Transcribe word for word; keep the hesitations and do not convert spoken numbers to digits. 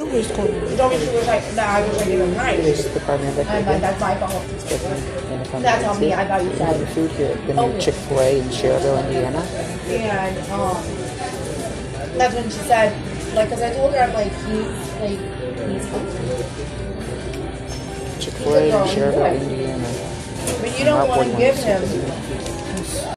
Who's calling you? You told me she was like, nah, I wish I gave him nine. This is the Department of I'm like, that's my fault. That's on me. I got you the said. food here. The new Okay. Chick-fil-A in Cherville, Indiana. And um, that's when she said, like, because I told her, I'm like, he's like, he's hungry. Chick-fil-A in He's a grown Cherville, boy. Indiana. But you don't want to give him